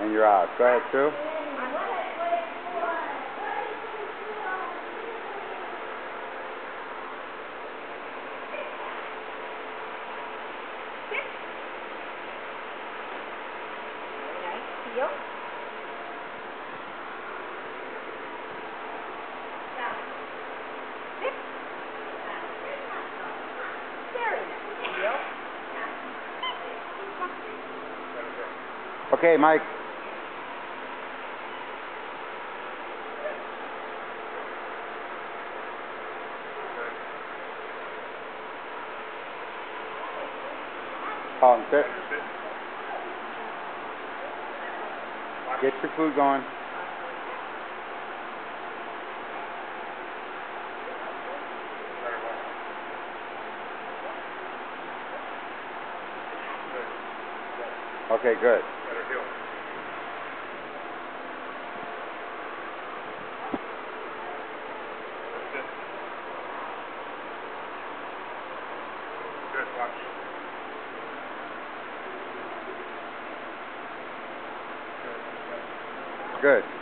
And you're out. Go ahead, Sue. Heel. Sit. Very nice. Heel. Okay, Mike. Sit. Get your food going. Okay, good. Good, watch. Good.